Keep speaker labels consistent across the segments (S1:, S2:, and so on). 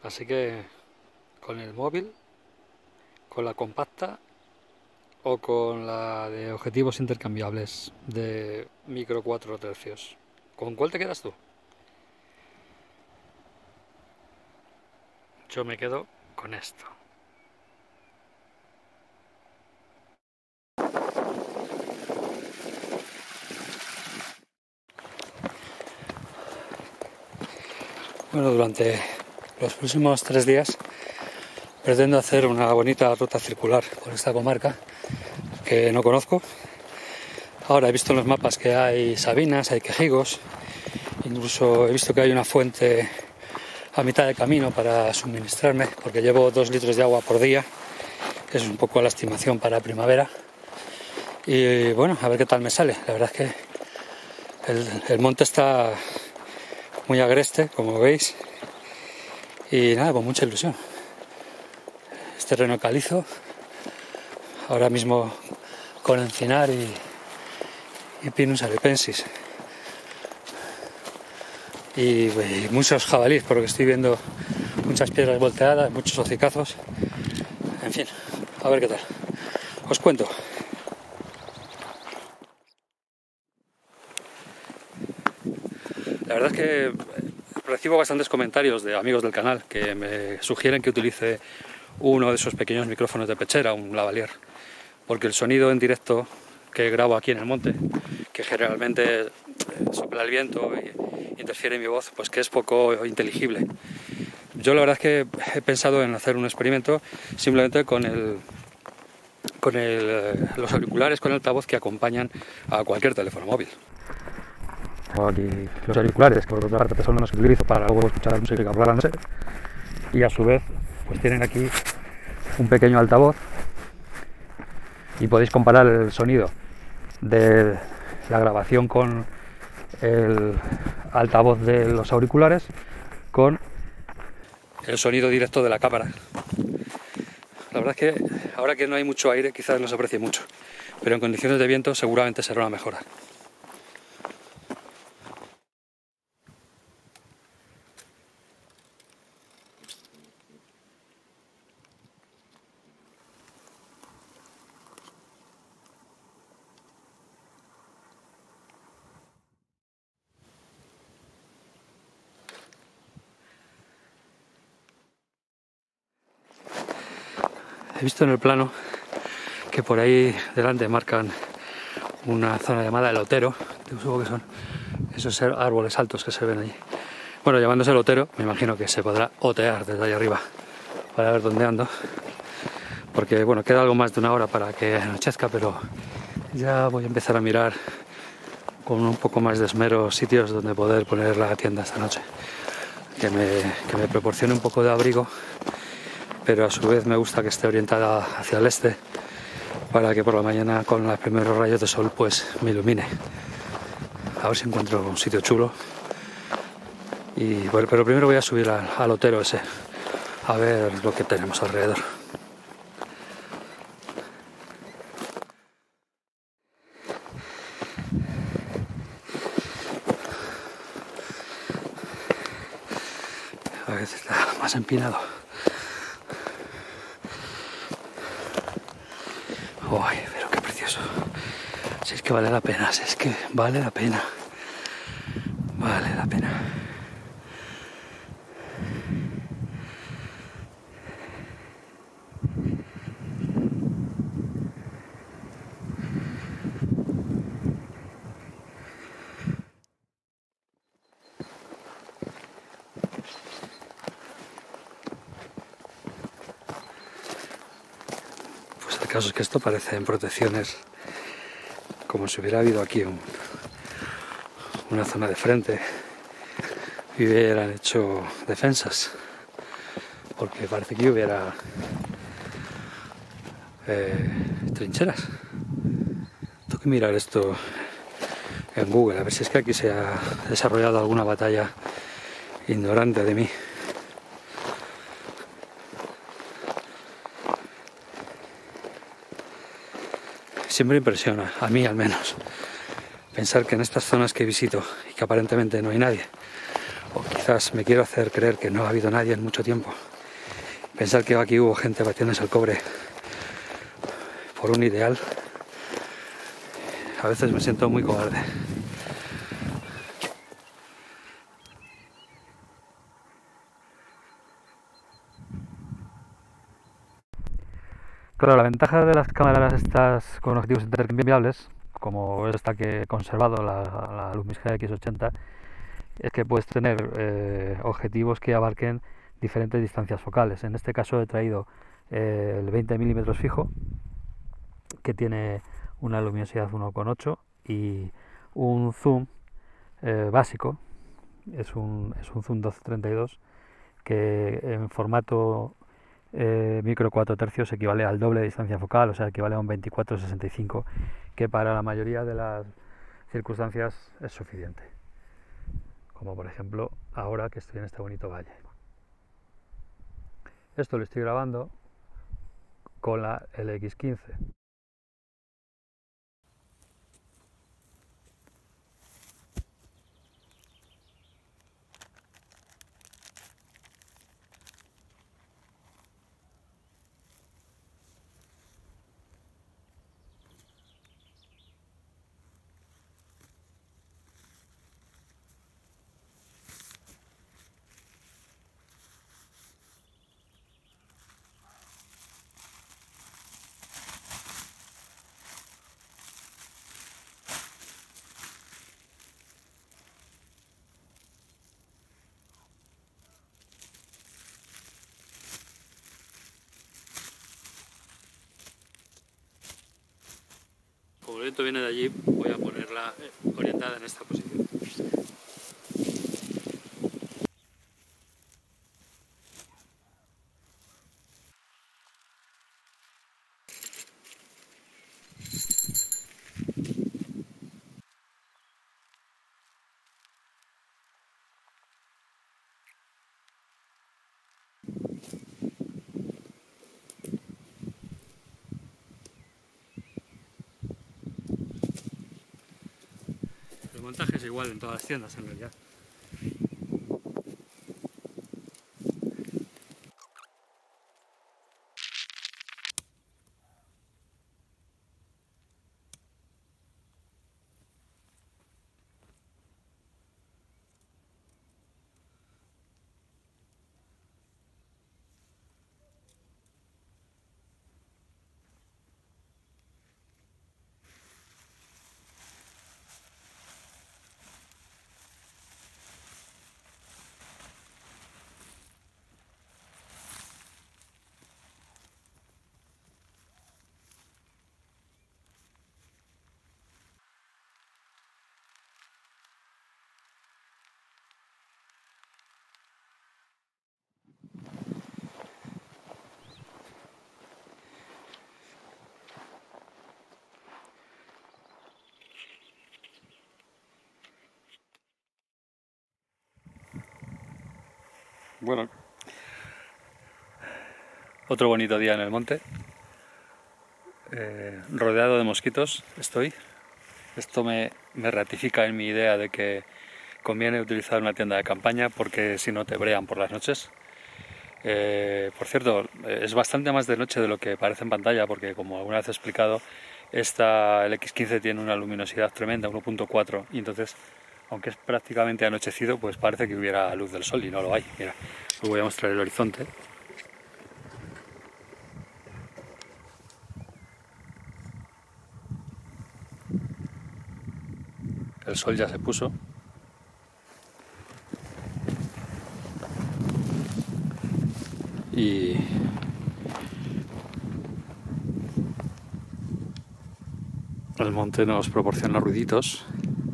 S1: Así que con el móvil, con la compacta o con la de objetivos intercambiables de micro 4 tercios. ¿Con cuál te quedas tú? Yo me quedo con esto. Bueno, durante los próximos 3 días pretendo hacer una bonita ruta circular por esta comarca que no conozco. Ahora he visto en los mapas que hay sabinas, hay quejigos, incluso he visto que hay una fuente a mitad de camino para suministrarme, porque llevo 2 litros de agua por día. Es un poco la estimación para primavera. Y bueno, a ver qué tal me sale. La verdad es que el monte está muy agreste, como veis. Y nada, con mucha ilusión. Es terreno calizo. Ahora mismo con encinar y Pinus aripensis. Y muchos jabalíes, por lo que estoy viendo, muchas piedras volteadas, muchos hocicazos. En fin, a ver qué tal. Os cuento. La verdad es que recibo bastantes comentarios de amigos del canal que me sugieren que utilice uno de esos pequeños micrófonos de pechera, un lavalier, porque el sonido en directo que grabo aquí en el monte, que generalmente sopla el viento y interfiere en mi voz, pues que es poco inteligible. Yo la verdad es que he pensado en hacer un experimento simplemente con los auriculares con altavoz que acompañan a cualquier teléfono móvil. Los auriculares, que por otra parte son los que utilizo para luego escuchar música hablándose, y a su vez pues tienen aquí un pequeño altavoz y podéis comparar el sonido de la grabación con el altavoz de los auriculares con el sonido directo de la cámara. La verdad es que ahora que no hay mucho aire quizás no se aprecie mucho, pero en condiciones de viento seguramente será una mejora. He visto en el plano que por ahí delante marcan una zona llamada el Otero. Supongo que son esos árboles altos que se ven allí. Bueno, llamándose el Otero, me imagino que se podrá otear desde ahí arriba para ver dónde ando. Porque bueno, queda algo más de una hora para que anochezca, pero ya voy a empezar a mirar con un poco más de esmero sitios donde poder poner la tienda esta noche. Que me proporcione un poco de abrigo, pero a su vez me gusta que esté orientada hacia el este para que por la mañana con los primeros rayos de sol pues me ilumine. A ver si encuentro un sitio chulo. Y bueno, pero primero voy a subir al Otero ese a ver lo que tenemos alrededor. A ver si está más empinado. Uy, pero qué precioso. Si es que vale la pena, si es que vale la pena. Vale la pena. Pues el caso es que esto parecen protecciones, como si hubiera habido aquí una zona de frente y hubieran hecho defensas, porque parece que hubiera trincheras. Tengo que mirar esto en Google, a ver si es que aquí se ha desarrollado alguna batalla ignorante de mí. Siempre impresiona, a mí al menos, pensar que en estas zonas que visito y que aparentemente no hay nadie, o quizás me quiero hacer creer que no ha habido nadie en mucho tiempo. Pensar que aquí hubo gente batiéndose el cobre por un ideal, a veces me siento muy cobarde. Claro, la ventaja de las cámaras estas con objetivos intercambiables, como esta que he conservado, la Lumix GX80, es que puedes tener objetivos que abarquen diferentes distancias focales. En este caso he traído el 20 milímetros fijo, que tiene una luminosidad 1,8 y un zoom básico, es un zoom 1232 que en formato micro 4 tercios equivale al doble de distancia focal, o sea, equivale a un 24-65, que para la mayoría de las circunstancias es suficiente. Como por ejemplo ahora que estoy en este bonito valle. Esto lo estoy grabando con la LX15. Como el viento viene de allí, voy a ponerla orientada en esta posición. El montaje es igual en todas las tiendas en realidad. Bueno, otro bonito día en el monte, rodeado de mosquitos estoy. Esto me ratifica en mi idea de que conviene utilizar una tienda de campaña porque si no te brean por las noches. Por cierto, es bastante más de noche de lo que parece en pantalla porque, como alguna vez he explicado, esta LX15 tiene una luminosidad tremenda, 1.4, y entonces, aunque es prácticamente anochecido, pues parece que hubiera luz del sol y no lo hay. Mira, os voy a mostrar el horizonte. El sol ya se puso. Y el monte nos proporciona ruiditos.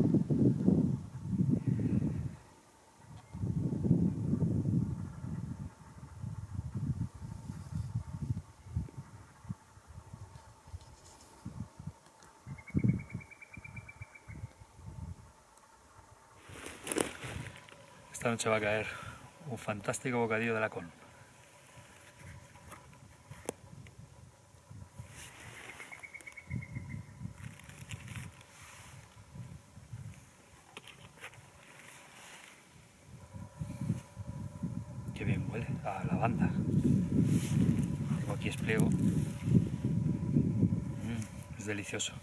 S1: Esta noche va a caer un fantástico bocadillo de lacón. Qué bien huele a lavanda. Tengo aquí espliego. Es delicioso.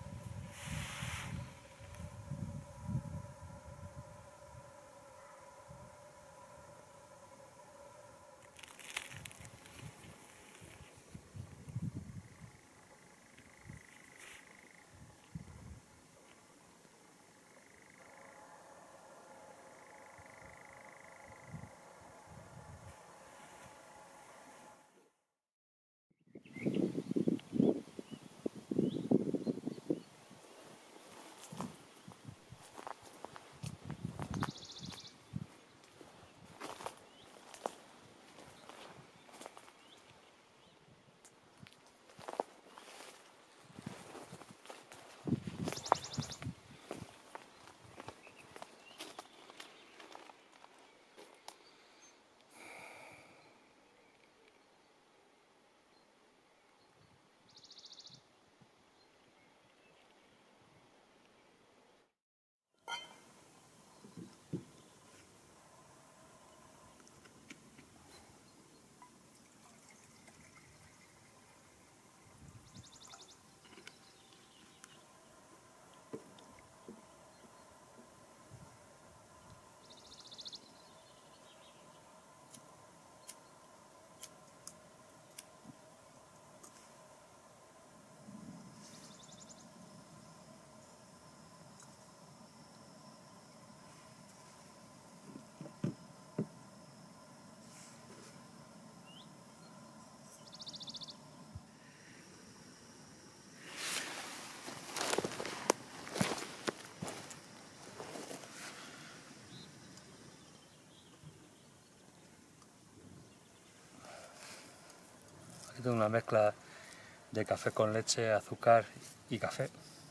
S1: Aquí tengo una mezcla de café con leche, azúcar y café.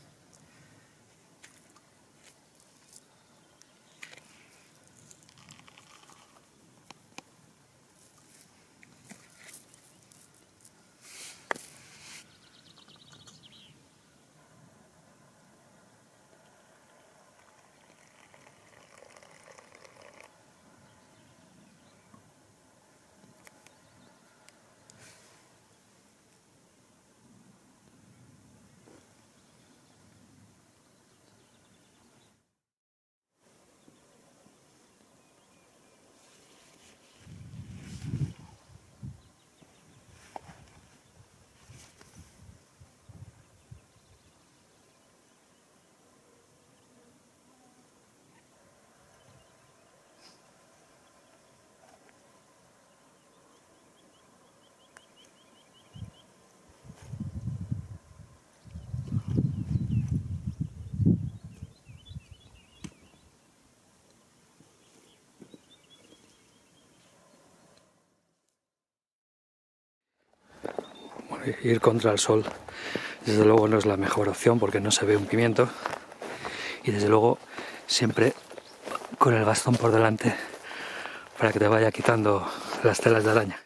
S1: Ir contra el sol desde luego no es la mejor opción porque no se ve un pimiento, y desde luego siempre con el bastón por delante para que te vaya quitando las telas de araña.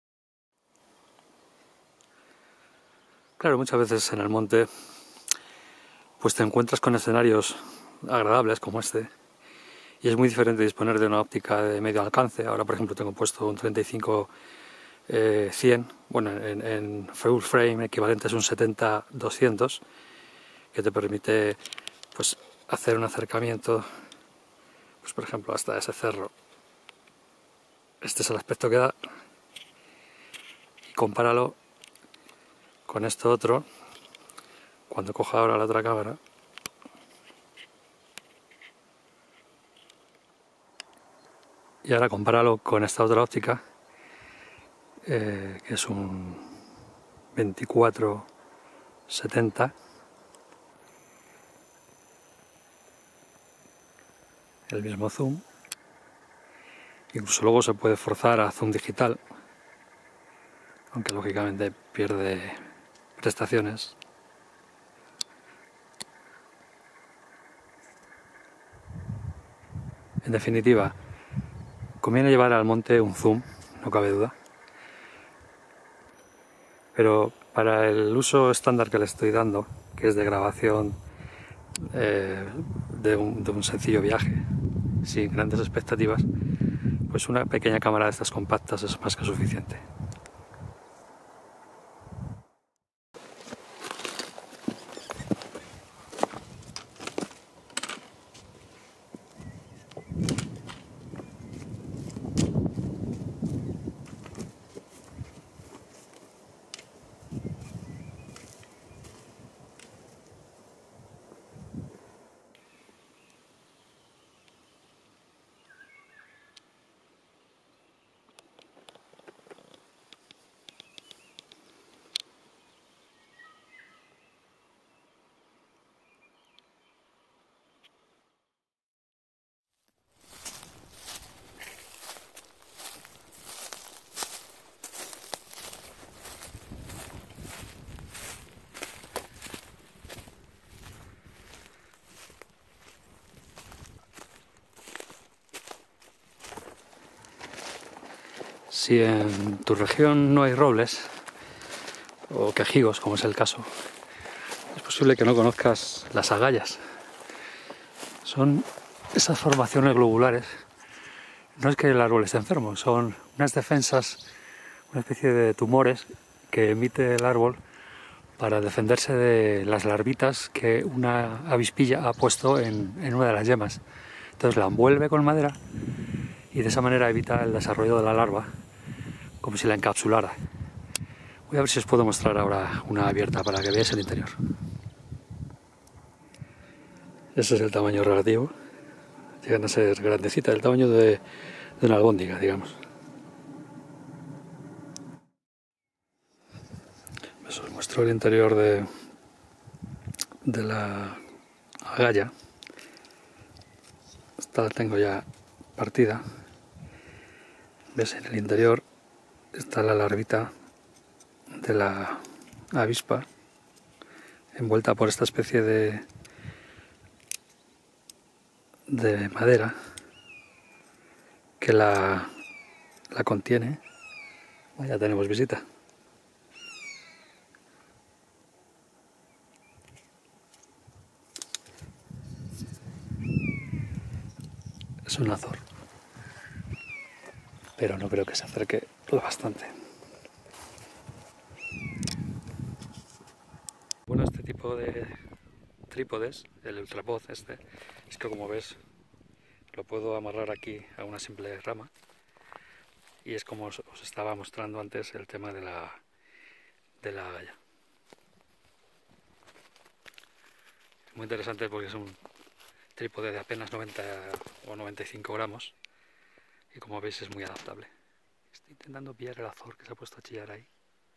S1: Claro, muchas veces en el monte pues te encuentras con escenarios agradables como este, y es muy diferente disponer de una óptica de medio alcance. Ahora, por ejemplo, tengo puesto un 35-100, bueno, en full frame equivalente es un 70-200, que te permite pues hacer un acercamiento, pues por ejemplo hasta ese cerro. Este es el aspecto que da, y compáralo con esto otro. Cuando coja ahora la otra cámara, y ahora compáralo con esta otra óptica, que es un 24-70, el mismo zoom. Incluso luego se puede forzar a zoom digital, aunque lógicamente pierde prestaciones. En definitiva, conviene llevar al monte un zoom, no cabe duda, pero para el uso estándar que le estoy dando, que es de grabación de un sencillo viaje, sin grandes expectativas, pues una pequeña cámara de estas compactas es más que suficiente. Si en tu región no hay robles o quejigos, como es el caso, es posible que no conozcas las agallas. Son esas formaciones globulares. No es que el árbol esté enfermo, son unas defensas, una especie de tumores que emite el árbol para defenderse de las larvitas que una avispilla ha puesto en una de las yemas. Entonces la envuelve con madera y de esa manera evita el desarrollo de la larva, como si la encapsulara. Voy a ver si os puedo mostrar ahora una abierta para que veáis el interior. Ese es el tamaño relativo. Llegan a ser grandecitas, el tamaño de una albóndiga, digamos. Os muestro el interior de la agalla. Esta la tengo ya partida. ¿Ves? En el interior está la larvita de la avispa envuelta por esta especie de madera que la contiene. Ya tenemos visita. Es un azor, pero no creo que se acerque lo bastante. Bueno, este tipo de trípodes, el ultrapod este, es que como ves lo puedo amarrar aquí a una simple rama y es como os estaba mostrando antes el tema de la agalla. Muy interesante porque es un trípode de apenas 90 o 95 gramos y como veis es muy adaptable. Estoy intentando pillar el azor que se ha puesto a chillar ahí.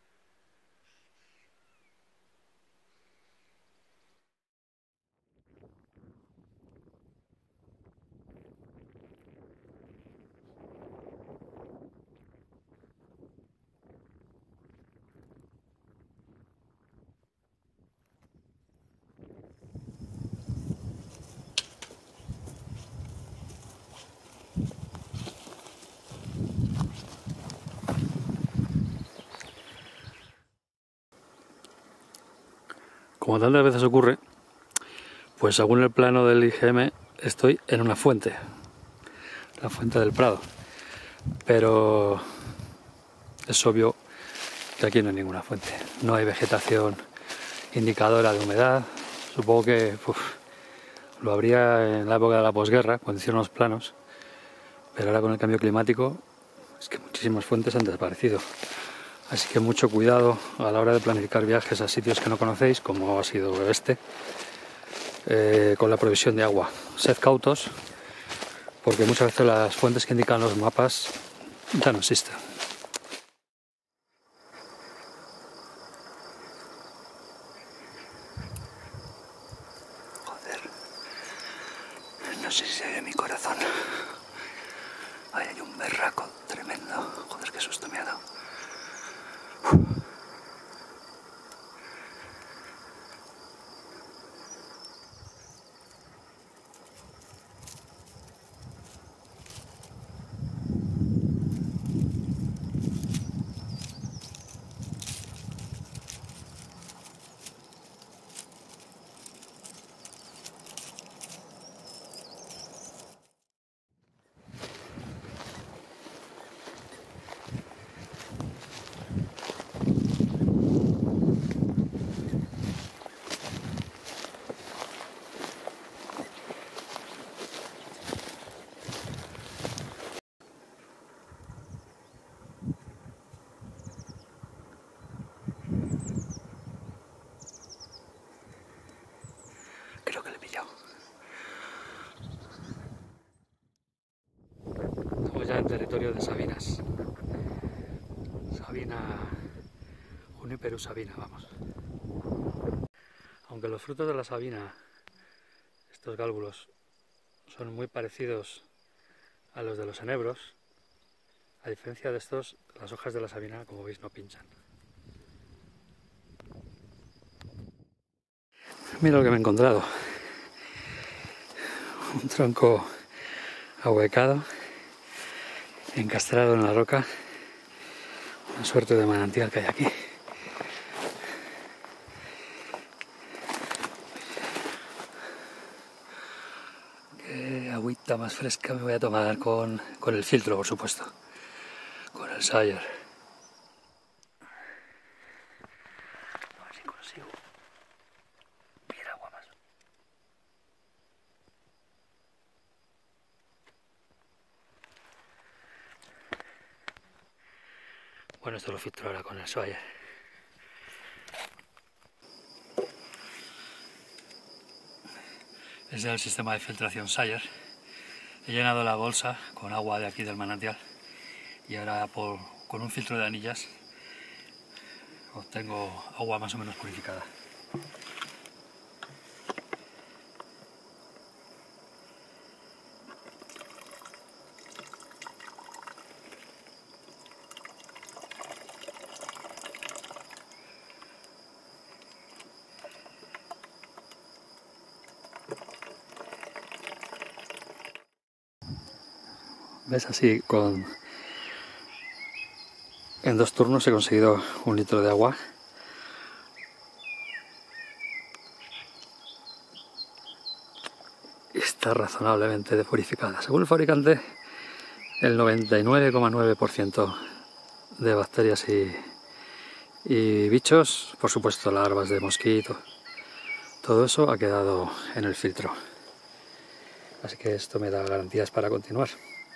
S1: Como tantas veces ocurre, pues según el plano del IGM estoy en una fuente, la fuente del Prado, pero es obvio que aquí no hay ninguna fuente, no hay vegetación indicadora de humedad. Supongo que lo habría en la época de la posguerra, cuando hicieron los planos, pero ahora con el cambio climático es que muchísimas fuentes han desaparecido. Así que mucho cuidado a la hora de planificar viajes a sitios que no conocéis, como ha sido este, con la provisión de agua. Sed cautos, porque muchas veces las fuentes que indican los mapas ya no existen. Joder, no sé si se ve mi corazón. Ahí hay un berraco tremendo. Joder, qué susto me ha dado. en territorio de sabinas. Sabina, Juniperus sabina, vamos. Aunque los frutos de la sabina, estos gálbulos, son muy parecidos a los de los enebros, a diferencia de estos, las hojas de la sabina, como veis, no pinchan. Mira lo que me he encontrado. Un tronco ahuecado, encastrado en la roca. Una suerte de manantial que hay aquí. Qué agüita más fresca me voy a tomar con el filtro, por supuesto. Con el Sawyer. A ver si consigo ver agua más. Bueno, esto lo filtro ahora con el Sawyer. Es el sistema de filtración Sawyer. He llenado la bolsa con agua de aquí del manantial y ahora con un filtro de anillas obtengo agua más o menos purificada. ¿Ves? Así en 2 turnos he conseguido 1 litro de agua. Y está razonablemente purificada. Según el fabricante, el 99,9% de bacterias y bichos, por supuesto larvas de mosquito, todo eso ha quedado en el filtro. Así que esto me da garantías para continuar.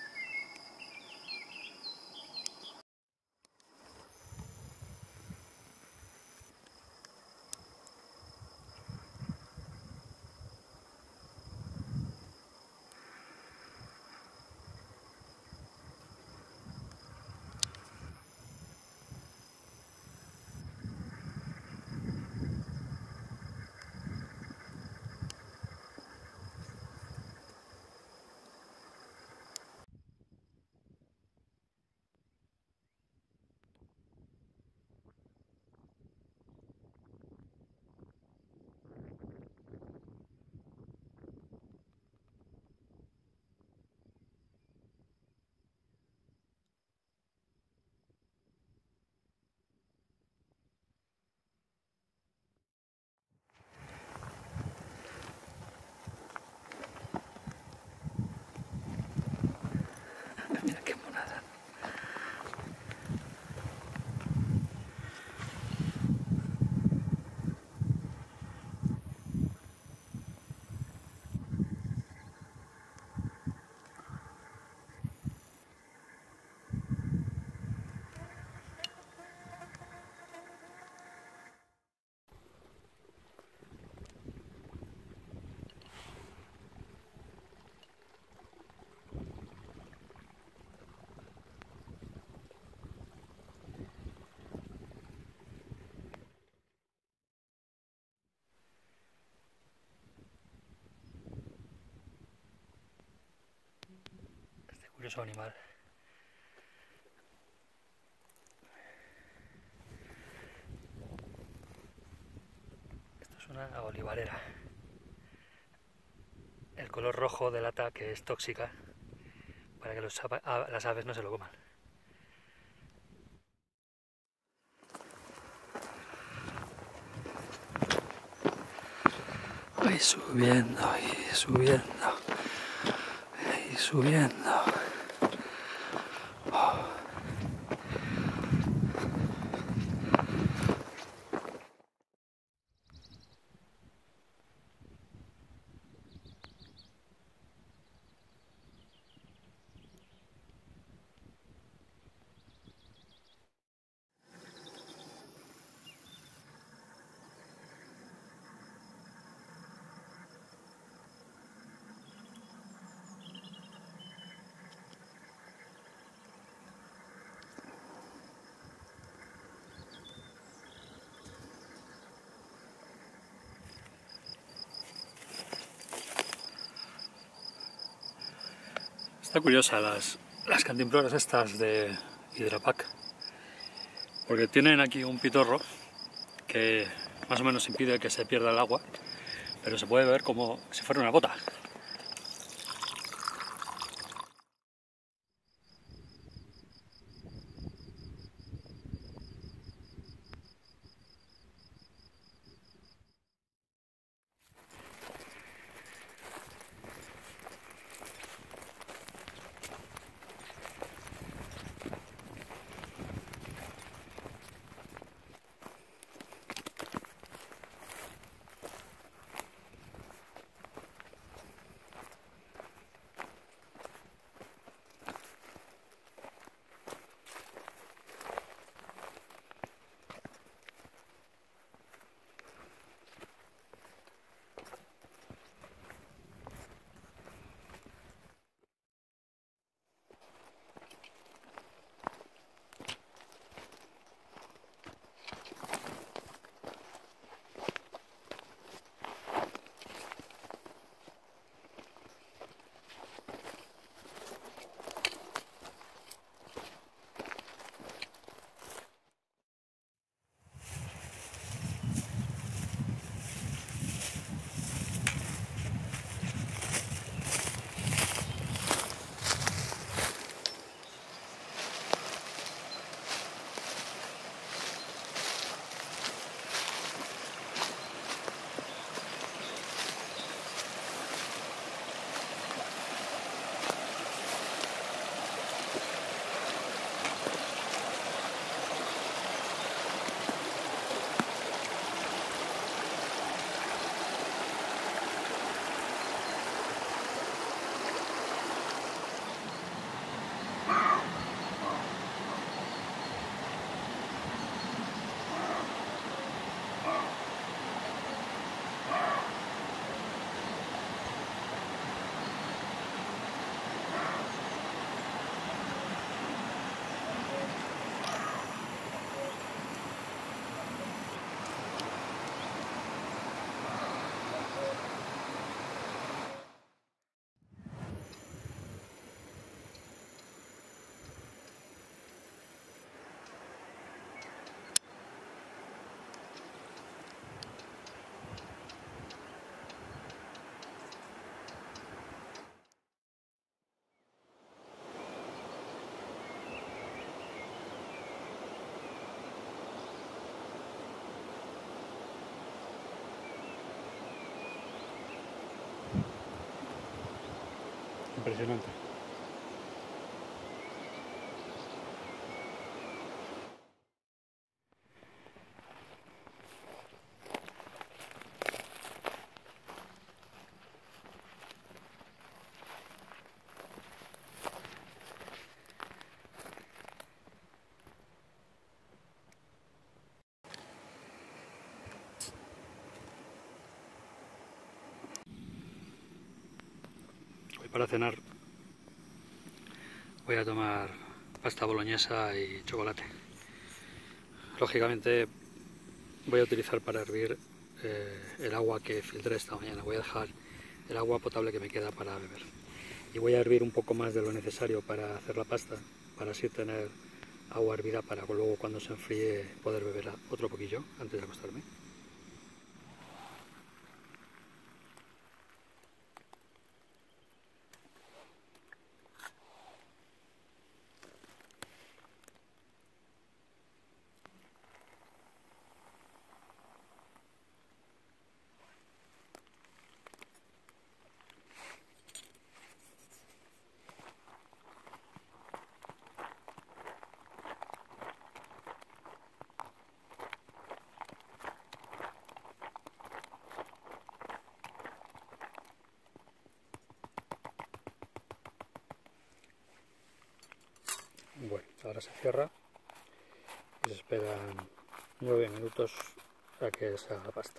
S1: Mira qué monada. Este curioso animal. Esto es una olivarera. El color rojo delata que es tóxica para que las aves no se lo coman. Voy subiendo y subiendo y subiendo. Está curiosa las cantimploras estas de Hydrapack, porque tienen aquí un pitorro que más o menos impide que se pierda el agua, pero se puede ver como si fuera una bota. Impresionante. Hoy para cenar voy a tomar pasta boloñesa y chocolate. Lógicamente voy a utilizar para hervir el agua que filtré esta mañana. Voy a dejar el agua potable que me queda para beber. Y voy a hervir un poco más de lo necesario para hacer la pasta, para así tener agua hervida para luego cuando se enfríe poder beber otro poquillo antes de acostarme. Bueno, ahora se cierra y se esperan 9 minutos a que se haga la pasta.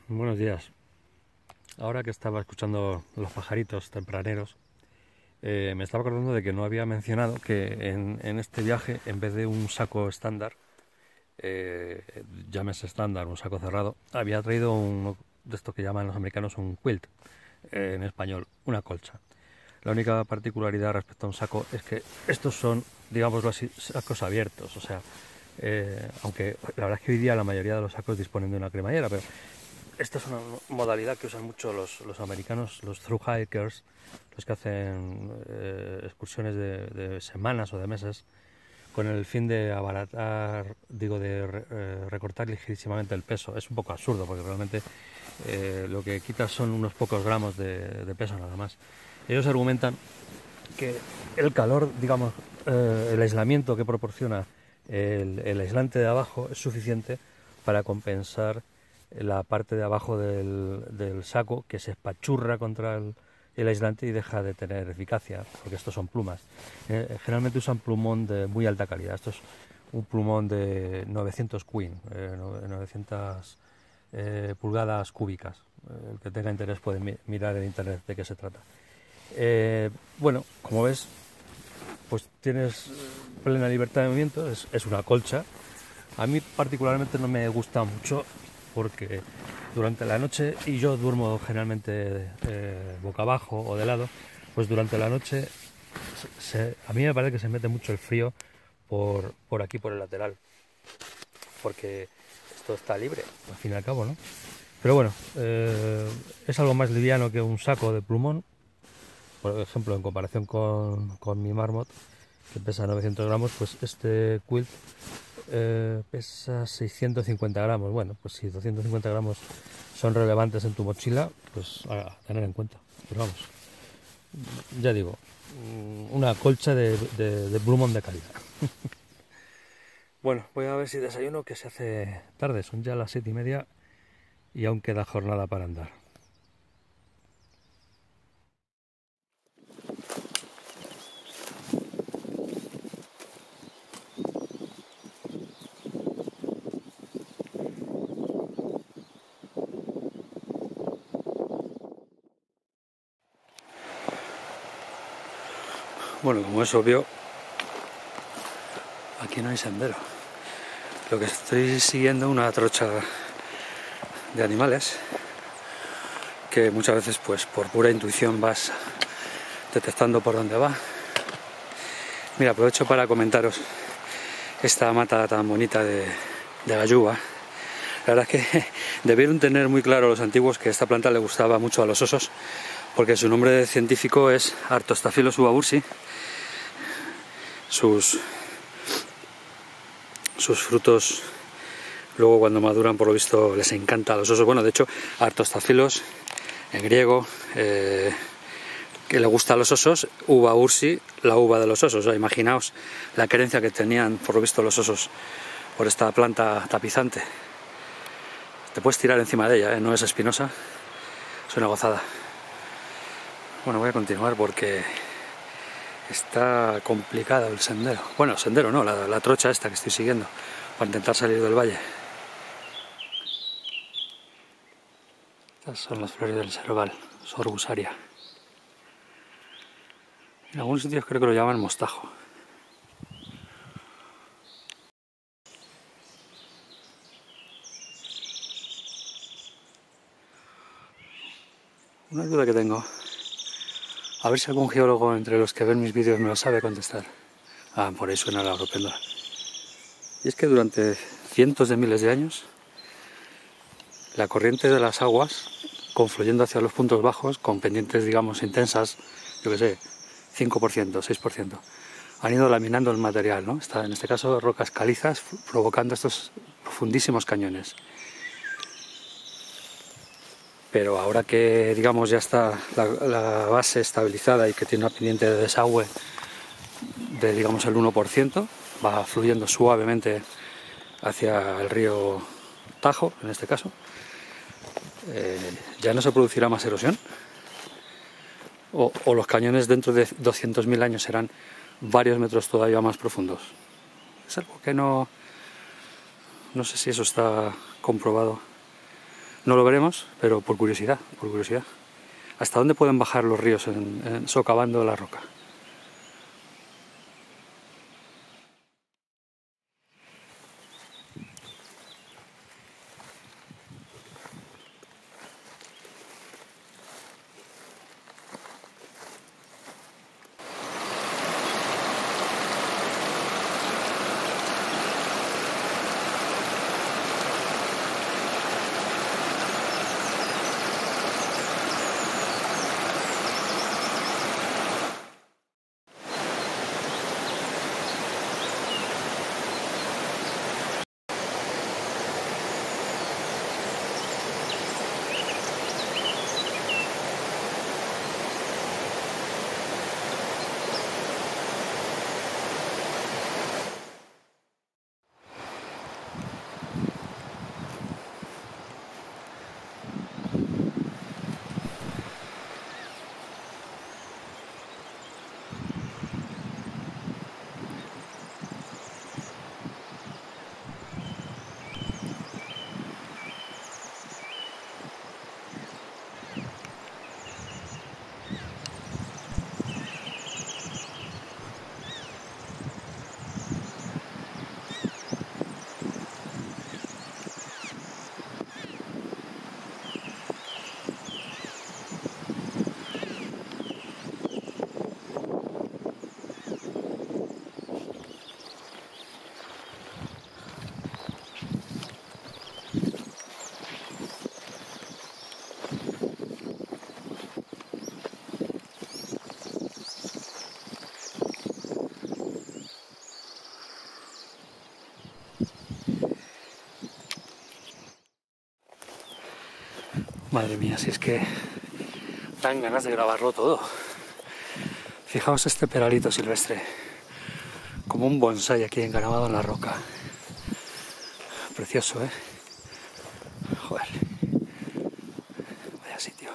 S2: Buenos días. Ahora que estaba escuchando los pajaritos tempraneros, me estaba acordando de que no había mencionado que en este viaje, en vez de un saco estándar, llámese estándar, un saco cerrado, había traído uno de estos que llaman los americanos un quilt, en español, una colcha. La única particularidad respecto a un saco es que estos son, digámoslo así, sacos abiertos, o sea, aunque la verdad es que hoy día la mayoría de los sacos disponen de una cremallera, pero esta es una modalidad que usan mucho los americanos, los thru hikers, los que hacen excursiones de semanas o de meses, con el fin de abaratar, digo, de recortar ligerísimamente el peso. Es un poco absurdo porque realmente lo que quitas son unos pocos gramos de peso nada más. Ellos argumentan que el calor, digamos, el aislamiento que proporciona el aislante de abajo es suficiente para compensar la parte de abajo del saco, que se espachurra contra el aislante y deja de tener eficacia, porque estos son plumas. Generalmente usan plumón de muy alta calidad. Esto es un plumón de 900 Queen, 900 pulgadas cúbicas. El que tenga interés puede mirar en internet de qué se trata. Bueno, como ves, pues tienes plena libertad de movimiento, es una colcha. A mí particularmente no me gusta mucho porque durante la noche, y yo duermo generalmente boca abajo o de lado, pues durante la noche a mí me parece que se mete mucho el frío por aquí, por el lateral, porque esto está libre, al fin y al cabo, ¿no? Pero bueno, es algo más liviano que un saco de plumón, por ejemplo, en comparación con mi Marmot, que pesa 900 gramos, pues este quilt pesa 650 gramos. Bueno, pues si 250 gramos son relevantes en tu mochila, pues a tener en cuenta. Pero vamos, ya digo, una colcha de plumón de calidad. Bueno, voy a ver si desayuno, que se hace tarde, son ya las 7:30 y aún queda jornada para andar.
S1: Bueno, como es obvio, aquí no hay sendero. Lo que estoy siguiendo una trocha de animales que muchas veces, pues por pura intuición, vas detectando por dónde va. Mira, aprovecho para comentaros esta mata tan bonita de galluva. La verdad es que debieron tener muy claro los antiguos que esta planta le gustaba mucho a los osos, porque su nombre científico es Artostaphylus uvabursi. Sus frutos, luego cuando maduran, por lo visto, les encanta a los osos. Bueno, de hecho, Artostaphylus en griego, que le gusta a los osos, uva ursi, la uva de los osos. O sea, imaginaos la querencia que tenían, por lo visto, los osos por esta planta tapizante. Te puedes tirar encima de ella, no es espinosa, es una gozada. Bueno, voy a continuar porque está complicado el sendero. Bueno, sendero no, la trocha esta que estoy siguiendo para intentar salir del valle. Estas son las flores del serval, Sorgusaria. En algunos sitios creo que lo llaman mostajo. Una duda que tengo, a ver si algún geólogo entre los que ven mis vídeos me lo sabe contestar. Ah, por ahí suena la agropéndola. Y es que durante cientos de miles de años, la corriente de las aguas, confluyendo hacia los puntos bajos, con pendientes, digamos, intensas, yo que sé, 5%, 6%, han ido laminando el material, ¿no? En este caso, rocas calizas, provocando estos profundísimos cañones. Pero ahora que, digamos, ya está la base estabilizada y que tiene una pendiente de desagüe de, digamos, el 1%, va fluyendo suavemente hacia el río Tajo, en este caso, ya no se producirá más erosión. O los cañones dentro de 200.000 años serán varios metros todavía más profundos. Es algo que no sé si eso está comprobado No lo veremos, pero por curiosidad, por curiosidad. ¿Hasta dónde pueden bajar los ríos socavando la roca? Madre mía, si es que dan ganas de grabarlo todo. Fijaos este peralito silvestre, como un bonsái aquí encaramado en la roca. Precioso, ¿eh? Joder. Vaya sitio.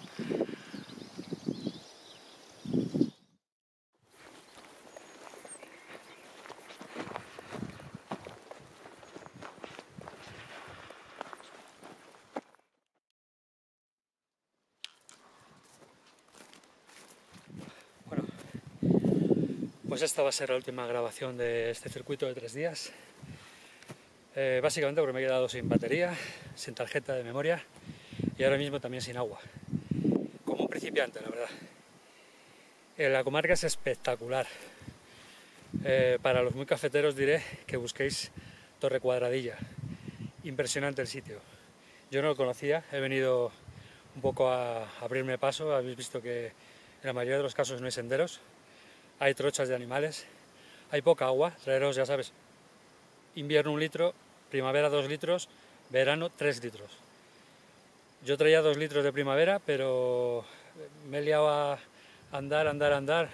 S1: Bueno, pues esta va a ser la última grabación de este circuito de 3 días. Básicamente porque me he quedado sin batería, sin tarjeta de memoria y ahora mismo también sin agua. Como un principiante, la verdad. La comarca es espectacular. Para los muy cafeteros diré que busquéis Torre Cuadradilla. Impresionante el sitio. Yo no lo conocía, he venido un poco a abrirme paso. Habéis visto que en la mayoría de los casos no hay senderos, hay trochas de animales, hay poca agua. Traeros, ya sabes, invierno 1 litro, primavera 2 litros, verano 3 litros. Yo traía 2 litros de primavera, pero me he liado a andar.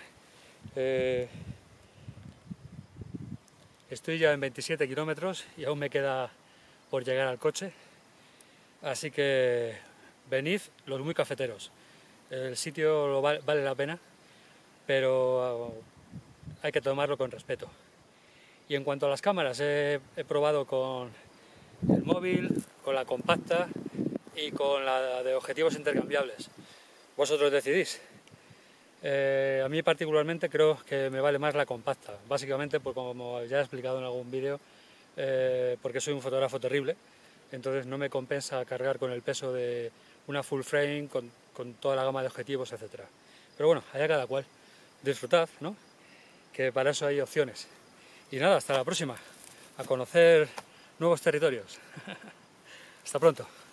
S1: Estoy ya en 27 kilómetros y aún me queda por llegar al coche. Así que venid los muy cafeteros. El sitio vale la pena, pero hay que tomarlo con respeto. Y en cuanto a las cámaras, he probado con el móvil, con la compacta y con la de objetivos intercambiables. Vosotros decidís. A mí particularmente creo que me vale más la compacta, básicamente pues como ya he explicado en algún vídeo, porque soy un fotógrafo terrible, entonces no me compensa cargar con el peso de una full frame, con toda la gama de objetivos, etc. Pero bueno, allá cada cual. Disfrutad, ¿no? Que para eso hay opciones. Y nada, hasta la próxima, a conocer nuevos territorios. Hasta pronto.